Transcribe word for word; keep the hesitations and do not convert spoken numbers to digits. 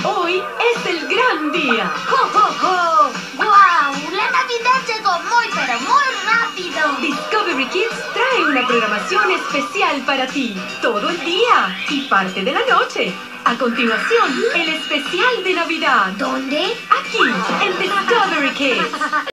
Hoy es el gran día. ¡Jo, jo, jo! ¡Guau! La Navidad llegó muy, pero muy rápido. Discovery Kids trae una programación especial para ti. Todo el día y parte de la noche. A continuación, el especial de Navidad. ¿Dónde? Aquí, en Discovery Kids.